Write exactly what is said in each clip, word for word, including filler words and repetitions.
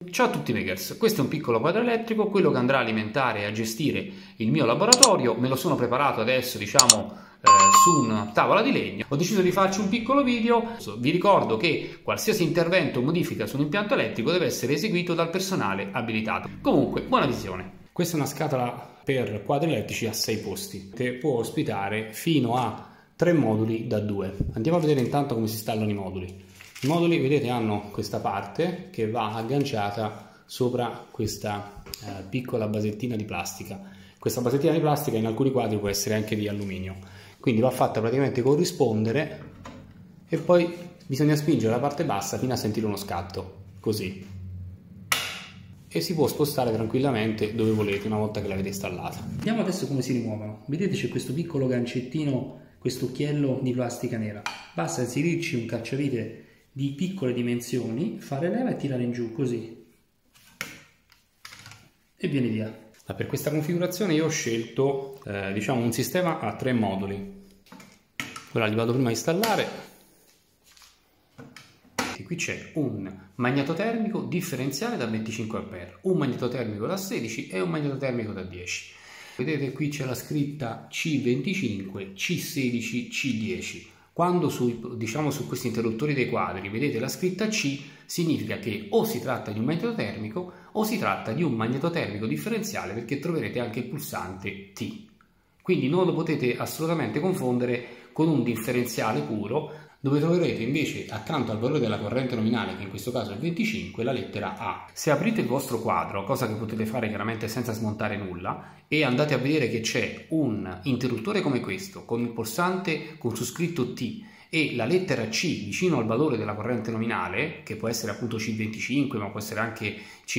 Ciao a tutti makers, questo è un piccolo quadro elettrico, quello che andrà a alimentare e a gestire il mio laboratorio. Me lo sono preparato adesso, diciamo, eh, su una tavola di legno. Ho deciso di farci un piccolo video. Vi ricordo che qualsiasi intervento o modifica su un impianto elettrico deve essere eseguito dal personale abilitato. Comunque, buona visione. Questa è una scatola per quadri elettrici a sei posti, che può ospitare fino a tre moduli da due. Andiamo a vedere intanto come si installano i moduli. I moduli, vedete, hanno questa parte che va agganciata sopra questa eh, piccola basettina di plastica. Questa basettina di plastica in alcuni quadri può essere anche di alluminio, quindi va fatta praticamente corrispondere e poi bisogna spingere la parte bassa fino a sentire uno scatto, così. E si può spostare tranquillamente dove volete una volta che l'avete installata. Vediamo adesso come si rimuovono. Vedete, c'è questo piccolo gancettino, questo occhiello di plastica nera. Basta inserirci un cacciavite di piccole dimensioni, fare leva e tirare in giù così e viene via. Per questa configurazione io ho scelto eh, diciamo un sistema a tre moduli. Ora li vado prima a installare. E qui c'è un magnetotermico differenziale da venticinque ampere, un magnetotermico da sedici e un magnetotermico da dieci. Vedete, qui c'è la scritta C venticinque, C sedici, C dieci. Quando su, diciamo, su questi interruttori dei quadri vedete la scritta C, significa che o si tratta di un magnetotermico o si tratta di un magnetotermico differenziale, perché troverete anche il pulsante T. Quindi non lo potete assolutamente confondere con un differenziale puro, dove troverete invece accanto al valore della corrente nominale, che in questo caso è venticinque, la lettera A. Se aprite il vostro quadro, cosa che potete fare chiaramente senza smontare nulla, e andate a vedere che c'è un interruttore come questo, con il pulsante con su scritto T e la lettera C vicino al valore della corrente nominale, che può essere appunto C venticinque, ma può essere anche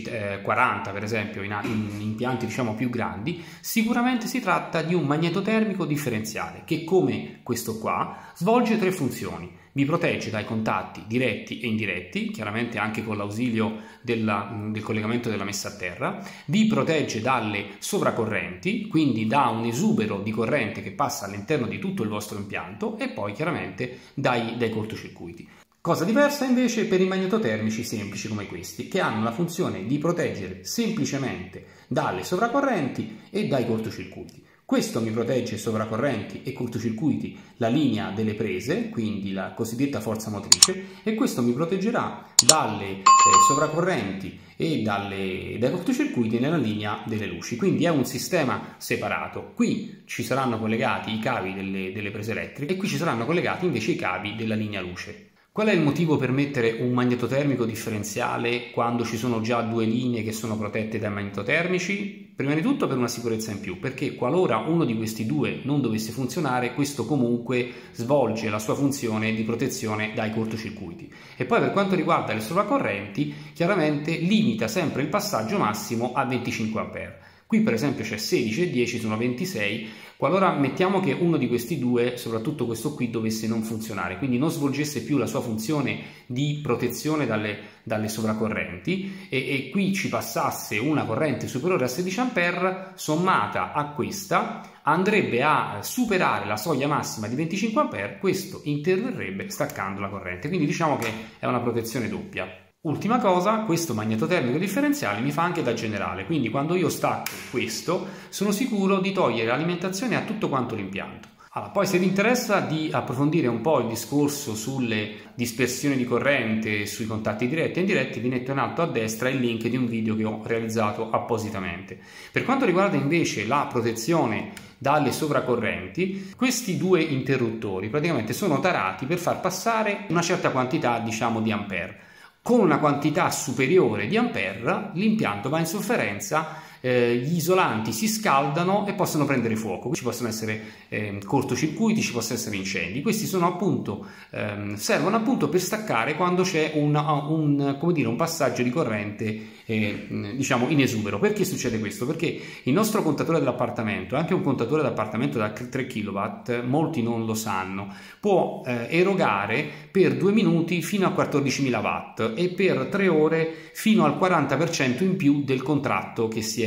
C quaranta per esempio, in, in impianti diciamo più grandi, sicuramente si tratta di un magnetotermico differenziale che, come questo qua, svolge tre funzioni. Vi protegge dai contatti diretti e indiretti, chiaramente anche con l'ausilio del collegamento della messa a terra, vi protegge dalle sovracorrenti, quindi da un esubero di corrente che passa all'interno di tutto il vostro impianto, e poi chiaramente dai, dai cortocircuiti. Cosa diversa invece per i magnetotermici semplici come questi, che hanno la funzione di proteggere semplicemente dalle sovracorrenti e dai cortocircuiti. Questo mi protegge sovracorrenti e cortocircuiti la linea delle prese, quindi la cosiddetta forza motrice, e questo mi proteggerà dalle eh, sovracorrenti e dalle, dai cortocircuiti nella linea delle luci. Quindi è un sistema separato. Qui ci saranno collegati i cavi delle, delle prese elettriche e qui ci saranno collegati invece i cavi della linea luce. Qual è il motivo per mettere un magnetotermico differenziale quando ci sono già due linee che sono protette dai magnetotermici? Prima di tutto per una sicurezza in più, perché qualora uno di questi due non dovesse funzionare, questo comunque svolge la sua funzione di protezione dai cortocircuiti. E poi per quanto riguarda le sovracorrenti, chiaramente limita sempre il passaggio massimo a venticinque ampere. Qui per esempio c'è sedici e dieci, sono ventisei, qualora mettiamo che uno di questi due, soprattutto questo qui, dovesse non funzionare, quindi non svolgesse più la sua funzione di protezione dalle, dalle sovracorrenti e, e qui ci passasse una corrente superiore a sedici ampere, sommata a questa, andrebbe a superare la soglia massima di venticinque ampere, questo interverrebbe staccando la corrente, quindi diciamo che è una protezione doppia. Ultima cosa, questo magnetotermico differenziale mi fa anche da generale, quindi quando io stacco questo sono sicuro di togliere l'alimentazione a tutto quanto l'impianto. Allora, poi se vi interessa di approfondire un po' il discorso sulle dispersioni di corrente, sui contatti diretti e indiretti, vi metto in alto a destra il link di un video che ho realizzato appositamente. Per quanto riguarda invece la protezione dalle sovracorrenti, questi due interruttori praticamente sono tarati per far passare una certa quantità, diciamo, di ampere. Con una quantità superiore di ampere l'impianto va in sofferenza, eh, gli isolanti si scaldano e possono prendere fuoco, ci possono essere eh, cortocircuiti, ci possono essere incendi. Questi sono appunto, ehm, servono appunto per staccare quando c'è un, un, come dire, un passaggio di corrente eh, diciamo in esubero. Perché succede questo? Perché il nostro contatore dell'appartamento è anche un contatore d'appartamento da tre chilowatt, molti non lo sanno, può eh, erogare per due minuti fino a quattordicimila watt e per tre ore fino al quaranta per cento in più del contratto che si è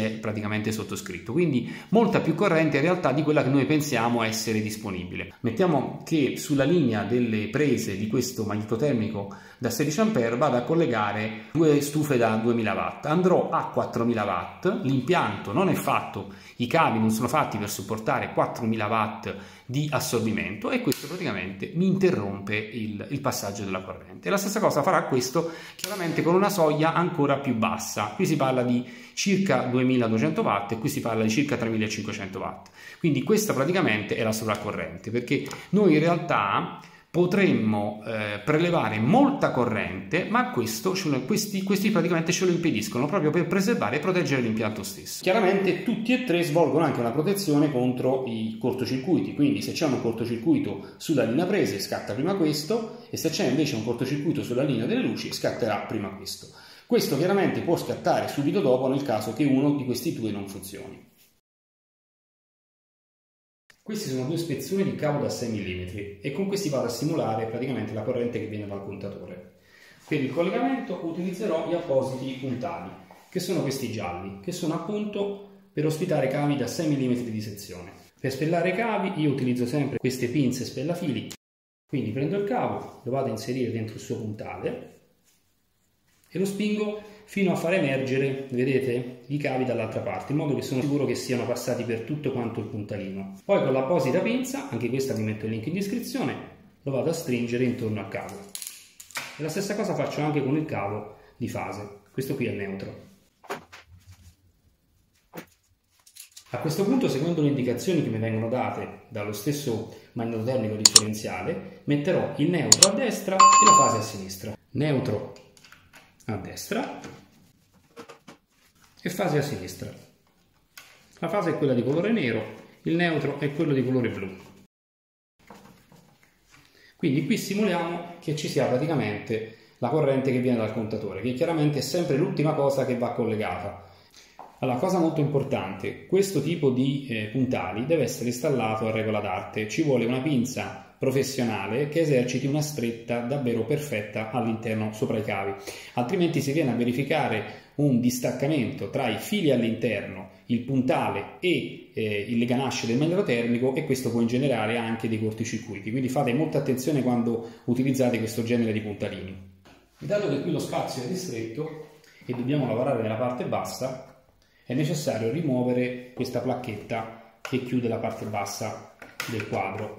è praticamente sottoscritto, quindi molta più corrente in realtà di quella che noi pensiamo essere disponibile. Mettiamo che sulla linea delle prese di questo magnetotermico da sedici ampere vado a collegare due stufe da duemila watt, andrò a quattromila watt, l'impianto non è fatto, i cavi non sono fatti per supportare quattromila watt di assorbimento e questo praticamente mi interrompe il, il passaggio della corrente. La stessa cosa farà questo chiaramente con una soglia ancora più bassa, qui si parla di circa duemiladuecento watt e qui si parla di circa tremilacinquecento watt, quindi questa praticamente è la sovraccorrente, perché noi in realtà potremmo eh, prelevare molta corrente, ma questo, questi, questi praticamente ce lo impediscono proprio per preservare e proteggere l'impianto stesso. Chiaramente tutti e tre svolgono anche una protezione contro i cortocircuiti, quindi se c'è un cortocircuito sulla linea prese scatta prima questo e se c'è invece un cortocircuito sulla linea delle luci scatterà prima questo. Questo chiaramente può scattare subito dopo nel caso che uno di questi due non funzioni. Questi sono due spezzoni di cavo da sei millimetri e con questi vado a simulare praticamente la corrente che viene dal contatore. Per il collegamento utilizzerò gli appositi puntali, che sono questi gialli, che sono appunto per ospitare cavi da sei millimetri di sezione. Per spellare i cavi io utilizzo sempre queste pinze spellafili, quindi prendo il cavo, lo vado a inserire dentro il suo puntale e lo spingo fino a far emergere, vedete, i cavi dall'altra parte, in modo che sono sicuro che siano passati per tutto quanto il puntalino. Poi con l'apposita pinza, anche questa vi metto il link in descrizione, lo vado a stringere intorno al cavo. E la stessa cosa faccio anche con il cavo di fase, questo qui è neutro. A questo punto, seguendo le indicazioni che mi vengono date dallo stesso magnetotermico differenziale, metterò il neutro a destra e la fase a sinistra. Neutro a destra e fase a sinistra. La fase è quella di colore nero, il neutro è quello di colore blu. Quindi qui simuliamo che ci sia praticamente la corrente che viene dal contatore, che chiaramente è sempre l'ultima cosa che va collegata. Allora, cosa molto importante, questo tipo di eh, puntali deve essere installato a regola d'arte, ci vuole una pinza professionale che eserciti una stretta davvero perfetta all'interno sopra i cavi, altrimenti si viene a verificare un distaccamento tra i fili all'interno, il puntale e eh, le ganasce del magnetotermico e questo può ingenerare anche dei cortocircuiti, quindi fate molta attenzione quando utilizzate questo genere di puntalini. Dato che qui lo spazio è ristretto e dobbiamo lavorare nella parte bassa, è necessario rimuovere questa placchetta che chiude la parte bassa del quadro.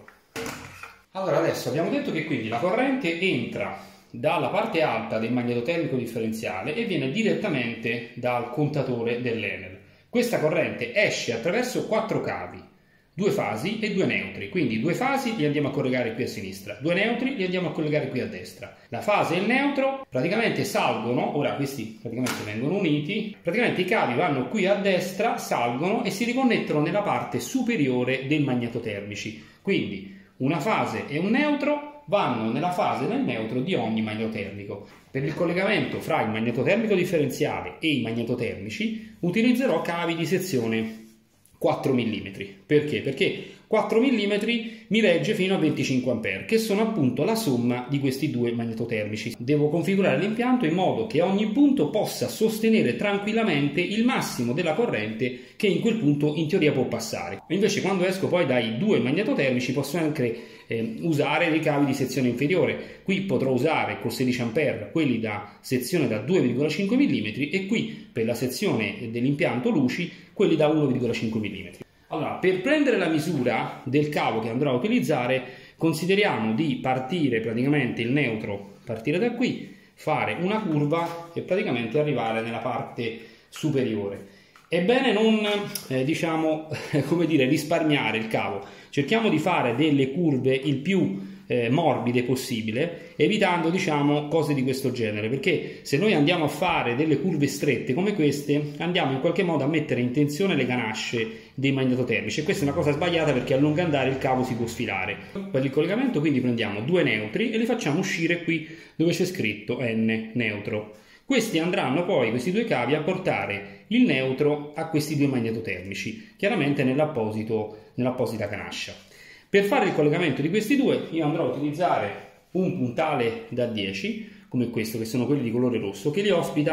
Allora adesso abbiamo detto che quindi la corrente entra dalla parte alta del magnetotermico differenziale e viene direttamente dal contatore dell'Enel. Questa corrente esce attraverso quattro cavi, due fasi e due neutri, quindi due fasi li andiamo a collegare qui a sinistra, due neutri li andiamo a collegare qui a destra. La fase e il neutro praticamente salgono, ora questi praticamente vengono uniti, praticamente i cavi vanno qui a destra, salgono e si riconnettono nella parte superiore dei magnetotermici, quindi una fase e un neutro vanno nella fase del neutro di ogni magnetotermico. Per il collegamento fra il magnetotermico differenziale e i magnetotermici utilizzerò cavi di sezione quattro millimetri. Perché? Perché quattro millimetri mi regge fino a venticinque ampere, che sono appunto la somma di questi due magnetotermici. Devo configurare l'impianto in modo che ogni punto possa sostenere tranquillamente il massimo della corrente che in quel punto in teoria può passare. Invece quando esco poi dai due magnetotermici posso anche eh, usare dei cavi di sezione inferiore. Qui potrò usare col sedici ampere quelli da sezione da due virgola cinque millimetri e qui per la sezione dell'impianto luci quelli da uno virgola cinque millimetri. Allora, per prendere la misura del cavo che andrò a utilizzare, consideriamo di partire praticamente il neutro, partire da qui, fare una curva e praticamente arrivare nella parte superiore. È bene non, eh, diciamo, come dire, risparmiare il cavo. Cerchiamo di fare delle curve il più eh, morbide possibile, evitando, diciamo, cose di questo genere, perché se noi andiamo a fare delle curve strette come queste, andiamo in qualche modo a mettere in tensione le ganasce dei magnetotermici e questa è una cosa sbagliata perché a lungo andare il cavo si può sfilare. Per il collegamento quindi prendiamo due neutri e li facciamo uscire qui dove c'è scritto N neutro. Questi andranno poi, questi due cavi, a portare il neutro a questi due magnetotermici, chiaramente nell'apposito, nell'apposita ganascia. Per fare il collegamento di questi due io andrò a utilizzare un puntale da dieci, come questo, che sono quelli di colore rosso, che li ospita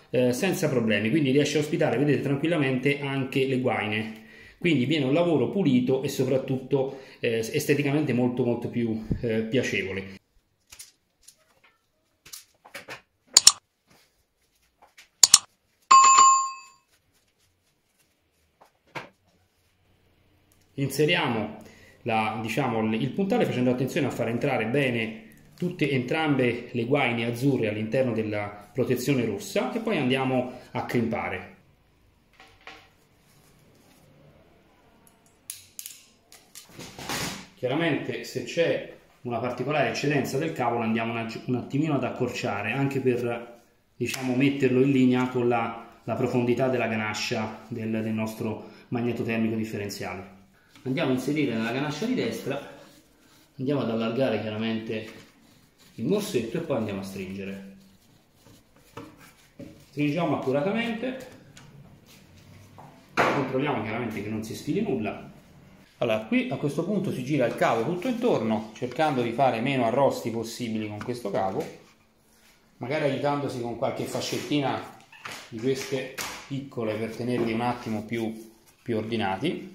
eh, senza problemi, quindi riesce a ospitare, vedete, tranquillamente anche le guaine. Quindi viene un lavoro pulito e soprattutto eh, esteticamente molto molto più eh, piacevole. Inseriamo la, diciamo, il puntale facendo attenzione a far entrare bene tutte entrambe le guaine azzurre all'interno della protezione rossa e poi andiamo a crimpare. Chiaramente se c'è una particolare eccedenza del cavolo andiamo un attimino ad accorciare, anche per, diciamo, metterlo in linea con la, la profondità della ganascia del, del nostro magnetotermico differenziale. Andiamo a inserire nella ganascia di destra, andiamo ad allargare chiaramente il morsetto e poi andiamo a stringere. Stringiamo accuratamente, controlliamo chiaramente che non si sfili nulla. Allora, qui a questo punto si gira il cavo tutto intorno, cercando di fare meno arrosti possibili con questo cavo, magari aiutandosi con qualche fascettina di queste piccole per tenerli un attimo più, più ordinati.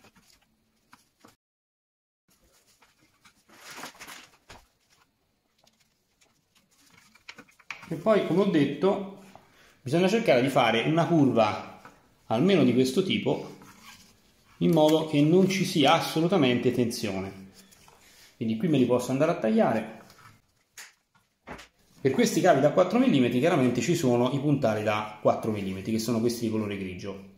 E poi, come ho detto, bisogna cercare di fare una curva almeno di questo tipo, in modo che non ci sia assolutamente tensione. Quindi qui me li posso andare a tagliare. Per questi cavi da quattro millimetri chiaramente ci sono i puntali da quattro millimetri, che sono questi di colore grigio.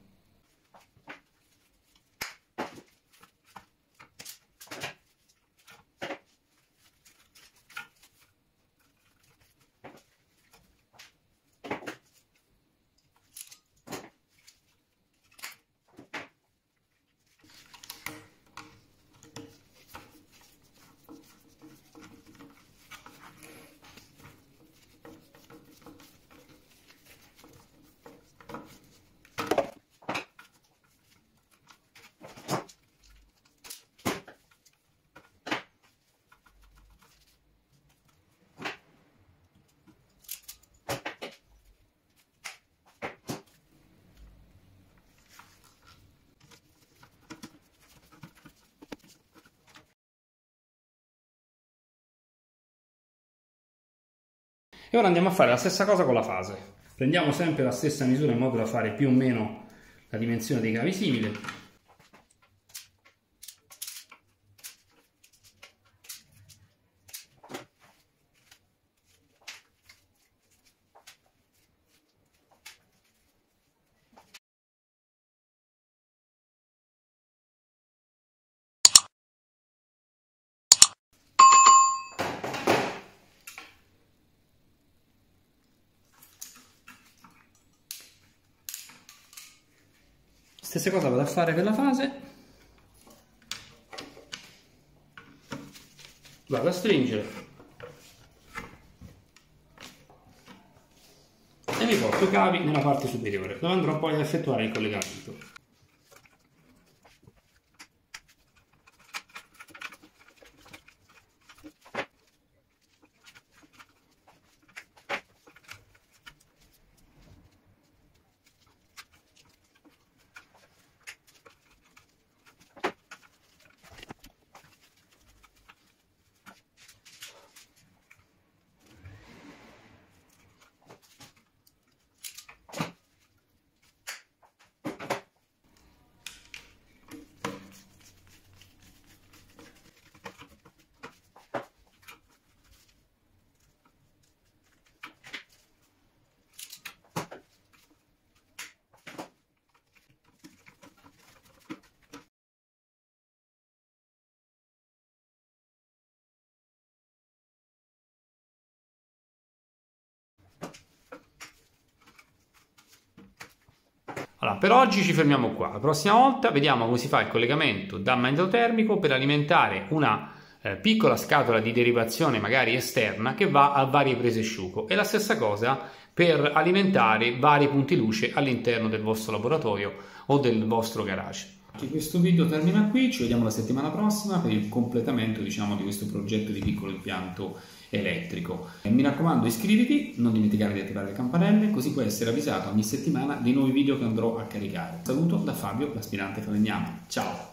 E ora andiamo a fare la stessa cosa con la fase. Prendiamo sempre la stessa misura in modo da fare più o meno la dimensione dei cavi simile. Stessa cosa vado a fare per la fase, vado a stringere e mi porto i cavi nella parte superiore dove andrò poi ad effettuare il collegamento. Allora, per oggi ci fermiamo qua. La prossima volta vediamo come si fa il collegamento da magnetotermico per alimentare una eh, piccola scatola di derivazione magari esterna che va a varie prese asciugo, e la stessa cosa per alimentare vari punti luce all'interno del vostro laboratorio o del vostro garage. Anche questo video termina qui, ci vediamo la settimana prossima per il completamento, diciamo, di questo progetto di piccolo impianto elettrico. E mi raccomando, iscriviti, non dimenticare di attivare le campanelle, così puoi essere avvisato ogni settimana dei nuovi video che andrò a caricare. Saluto da Fabio, l'aspirante falegname. Ciao!